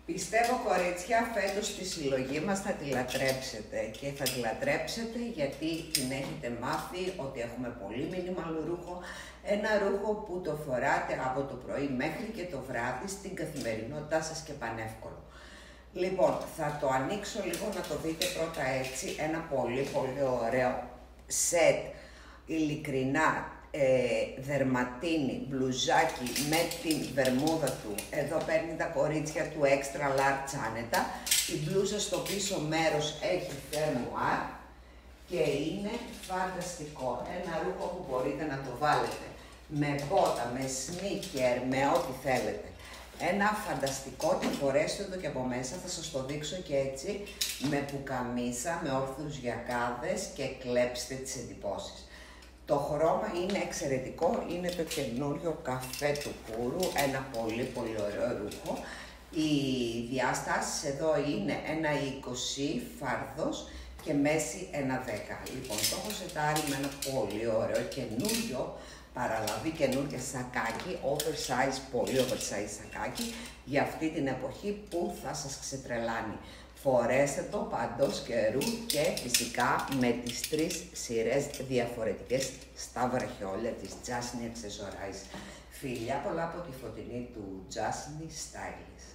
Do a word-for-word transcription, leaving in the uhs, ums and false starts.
Πιστεύω, κορίτσια, φέτος τη συλλογή μας θα τη λατρέψετε και θα τη λατρέψετε γιατί την έχετε μάθει ότι έχουμε πολύ μίνιμαλ ρούχο, ένα ρούχο που το φοράτε από το πρωί μέχρι και το βράδυ στην καθημερινότητά σας και πανεύκολο. Λοιπόν, θα το ανοίξω λίγο να το δείτε πρώτα έτσι, ένα πολύ πολύ ωραίο σετ, ειλικρινά, Ε, δερματίνι, μπλουζάκι με την βερμούδα του. Εδώ παίρνει τα κορίτσια του extra large άνετα. Η μπλούζα στο πίσω μέρος έχει φερμουάρ και είναι φανταστικό. Ένα ρούχο που μπορείτε να το βάλετε με μπότα, με σνίκερ, με ό,τι θέλετε. Ένα φανταστικό, τη φορέστε το και από μέσα, θα σας το δείξω και έτσι, με πουκαμίσα, με όρθιους γιακάδες και κλέψτε τις εντυπώσεις. Το χρώμα είναι εξαιρετικό, είναι το καινούριο καφέ του Πούρου, ένα πολύ πολύ ωραίο ρούχο. Οι διάστασεις εδώ είναι ένα είκοσι φάρδος και μέση ένα δέκα. Λοιπόν, το έχω σετάρει με ένα πολύ ωραίο καινούριο παραλαβή, καινούργια σακάκι, oversize, πολύ oversize σακάκι, για αυτή την εποχή που θα σας ξετρελάνει. Φορέστε το παντός καιρού και φυσικά με τις τρεις σειρές διαφορετικές στα βραχιόλια της Jasny Accessorize. Φιλιά πολλά από τη Φωτεινή του Jasny Stylist.